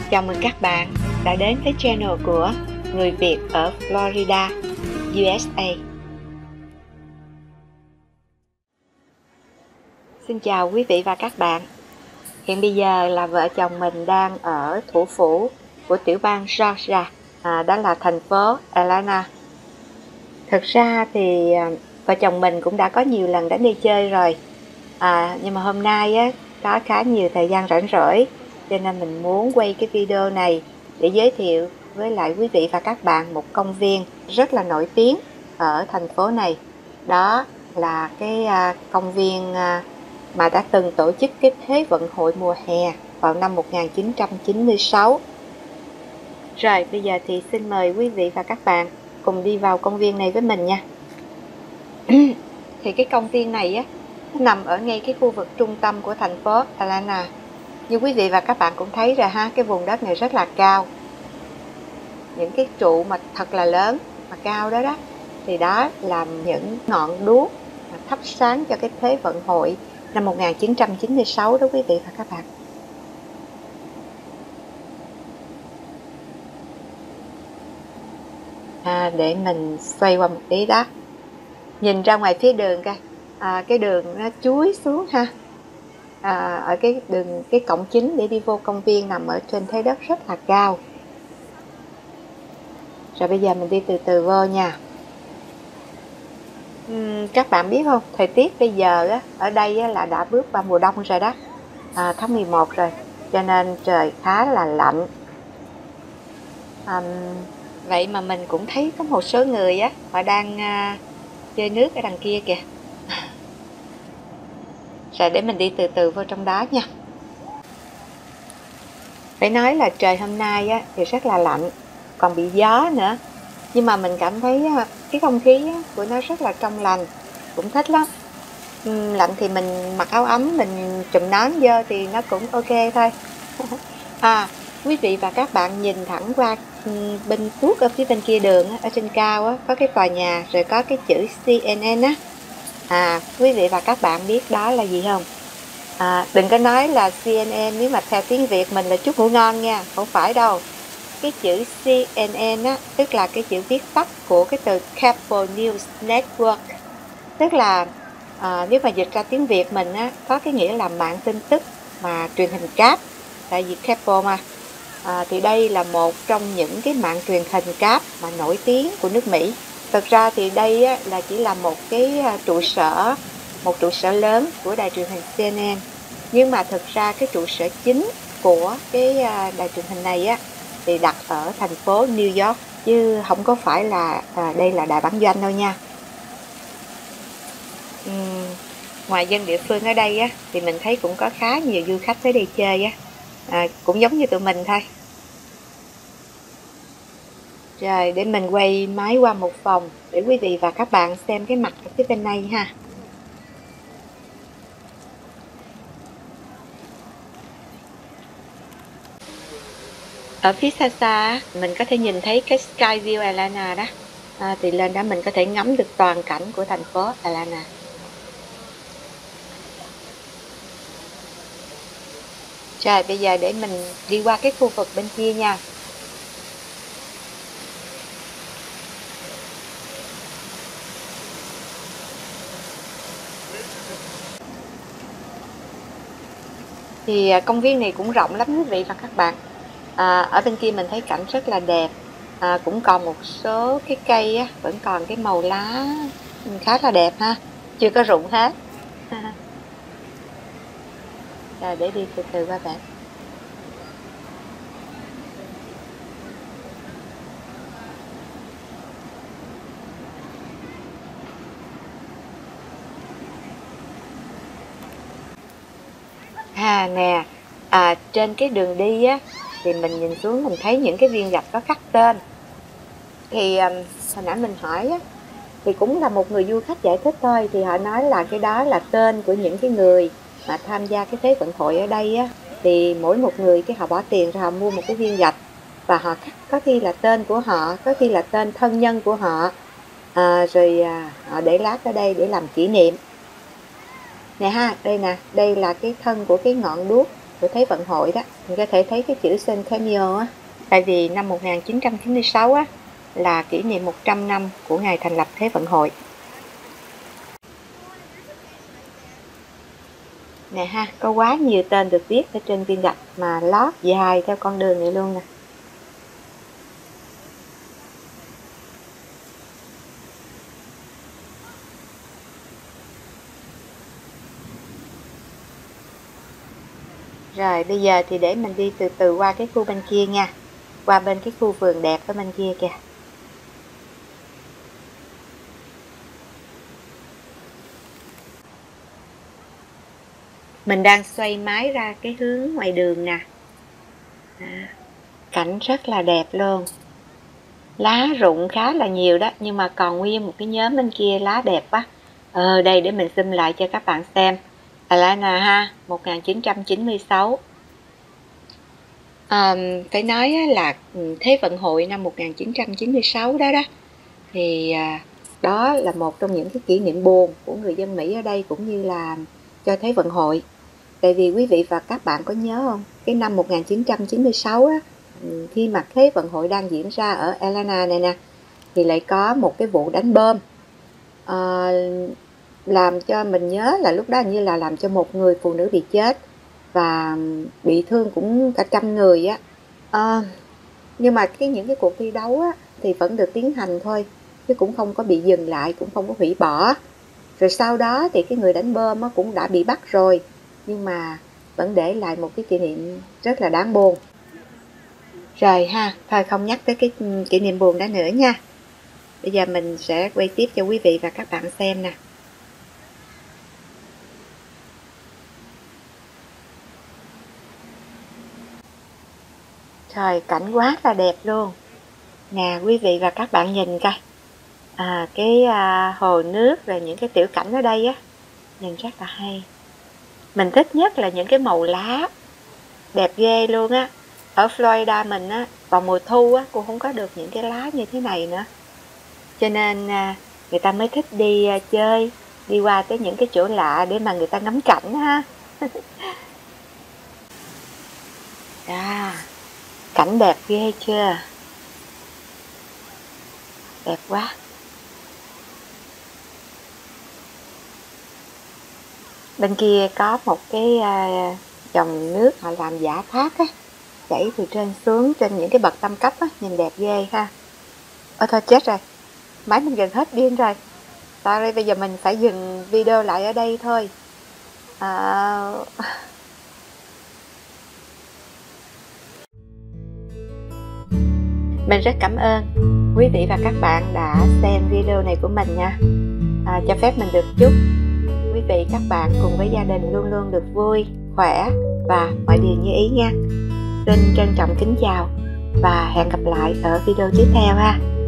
Chào mừng các bạn đã đến với channel của người Việt ở Florida, USA. Xin chào quý vị và các bạn. Hiện bây giờ là vợ chồng mình đang ở thủ phủ của tiểu bang Georgia, đó là thành phố Atlanta. Thực ra thì vợ chồng mình cũng đã có nhiều lần đến đi chơi rồi, nhưng mà hôm nay có khá nhiều thời gian rảnh rỗi, cho nên mình muốn quay cái video này để giới thiệu với lại quý vị và các bạn một công viên rất là nổi tiếng ở thành phố này. Đó là cái công viên mà đã từng tổ chức cái Thế vận hội mùa hè vào năm 1996. Rồi bây giờ thì xin mời quý vị và các bạn cùng đi vào công viên này với mình nha. Thì cái công viên này nó nằm ở ngay cái khu vực trung tâm của thành phố Atlanta. Như quý vị và các bạn cũng thấy rồi ha, cái vùng đất này rất là cao. Những cái trụ mà thật là lớn mà cao đó thì đó là những ngọn đuốc mà thắp sáng cho cái Thế vận hội năm 1996 đó quý vị và các bạn. Để mình xoay qua một tí đó. Nhìn ra ngoài phía đường coi, cái đường nó chuối xuống ha. Ở cái cổng chính để đi vô công viên nằm ở trên thế đất rất là cao. Rồi bây giờ mình đi từ từ vô nha. Các bạn biết không, thời tiết bây giờ ở đây là đã bước vào mùa đông rồi đó, tháng 11 rồi, cho nên trời khá là lạnh. Vậy mà mình cũng thấy có một số người họ đang chơi nước ở đằng kia kìa. Rồi để mình đi từ từ vô trong đó nha. Phải nói là trời hôm nay thì rất là lạnh, còn bị gió nữa. Nhưng mà mình cảm thấy cái không khí của nó rất là trong lành, cũng thích lắm. Lạnh thì mình mặc áo ấm, mình trùm nón vô thì nó cũng ok thôi. Quý vị và các bạn nhìn thẳng qua bên tuốt ở phía bên kia đường, ở trên cao có cái tòa nhà, rồi có cái chữ CNN quý vị và các bạn biết đó là gì không? Đừng có nói là CNN nếu mà theo tiếng Việt mình là chúc ngủ ngon nha, không phải đâu. Cái chữ CNN tức là cái chữ viết tắt của cái từ Cable News Network, tức là nếu mà dịch ra tiếng Việt mình có cái nghĩa là mạng tin tức mà truyền hình cáp, tại vì cable mà. Thì đây là một trong những cái mạng truyền hình cáp mà nổi tiếng của nước Mỹ. Thực ra thì đây là chỉ là một cái trụ sở lớn của đài truyền hình CNN, nhưng mà thực ra cái trụ sở chính của cái đài truyền hình này thì đặt ở thành phố New York, chứ không có phải là đây là đài bản doanh đâu nha. Ngoài dân địa phương ở đây thì mình thấy cũng có khá nhiều du khách tới đây chơi cũng giống như tụi mình thôi. Rồi để mình quay máy qua một vòng để quý vị và các bạn xem cái mặt ở phía bên này ha. Ở phía xa xa mình có thể nhìn thấy cái Skyview Atlanta đó. Thì lên đó mình có thể ngắm được toàn cảnh của thành phố Atlanta. Rồi bây giờ để mình đi qua cái khu vực bên kia nha. Thì công viên này cũng rộng lắm quý vị và các bạn. Ở bên kia mình thấy cảnh rất là đẹp. Cũng còn một số cái cây vẫn còn cái màu lá khá là đẹp ha, chưa có rụng hết. Rồi để đi từ từ qua bạn. Nè, trên cái đường đi thì mình nhìn xuống mình thấy những cái viên gạch có khắc tên. Thì hồi nãy mình hỏi thì cũng là một người du khách giải thích thôi, thì họ nói là cái đó là tên của những cái người mà tham gia cái Thế vận hội ở đây thì mỗi một người họ bỏ tiền ra họ mua một cái viên gạch, và họ khắc có khi là tên của họ, có khi là tên thân nhân của họ, rồi họ để lát ở đây để làm kỷ niệm. Nè ha, đây nè, đây là cái thân của cái ngọn đuốc của Thế vận hội đó, mình có thể thấy cái chữ Centennial á, tại vì năm 1996 á là kỷ niệm 100 năm của ngày thành lập Thế vận hội. Nè ha, có quá nhiều tên được viết ở trên viên gạch mà lót dài theo con đường này luôn nè. Rồi bây giờ thì để mình đi từ từ qua cái khu bên kia nha, qua bên cái khu vườn đẹp ở bên kia kìa. Mình đang xoay máy ra cái hướng ngoài đường nè. Cảnh rất là đẹp luôn. Lá rụng khá là nhiều đó, nhưng mà còn nguyên một cái nhóm bên kia lá đẹp quá. Đây để mình zoom lại cho các bạn xem. Atlanta ha, 1996. Phải nói là Thế vận hội năm 1996 đó đó. Thì đó là một trong những cái kỷ niệm buồn của người dân Mỹ ở đây cũng như là cho Thế vận hội. Tại vì quý vị và các bạn có nhớ không? Cái năm 1996 á, khi mà Thế vận hội đang diễn ra ở Atlanta này nè, thì lại có một cái vụ đánh bom. Làm cho mình nhớ là lúc đó như là làm cho một người phụ nữ bị chết và bị thương cũng cả trăm người á. Nhưng mà những cái cuộc thi đấu á, thì vẫn được tiến hành thôi, chứ cũng không có bị dừng lại, cũng không có hủy bỏ. Rồi sau đó thì cái người đánh bom á, cũng đã bị bắt rồi, nhưng mà vẫn để lại một cái kỷ niệm rất là đáng buồn. Rồi ha, thôi không nhắc tới cái kỷ niệm buồn đó nữa nha. Bây giờ mình sẽ quay tiếp cho quý vị và các bạn xem nè. Trời, cảnh quá là đẹp luôn. Nè quý vị và các bạn nhìn coi. Cái hồ nước rồi những cái tiểu cảnh ở đây á, nhìn rất là hay. Mình thích nhất là những cái màu lá, đẹp ghê luôn á. Ở Florida mình á, vào mùa thu á, cũng không có được những cái lá như thế này nữa. Cho nên người ta mới thích đi chơi, đi qua tới những cái chỗ lạ để mà người ta ngắm cảnh ha. Cảnh đẹp ghê chưa? Đẹp quá. Bên kia có một cái dòng nước họ làm giả thác á, chảy từ trên xuống trên những cái bậc tam cấp á, nhìn đẹp ghê ha. Thôi chết rồi, máy mình gần hết pin rồi. Sorry, bây giờ mình phải dừng video lại ở đây thôi. Mình rất cảm ơn quý vị và các bạn đã xem video này của mình nha. Cho phép mình được chúc quý vị các bạn cùng với gia đình luôn luôn được vui, khỏe và mọi điều như ý nha. Xin trân trọng kính chào và hẹn gặp lại ở video tiếp theo ha.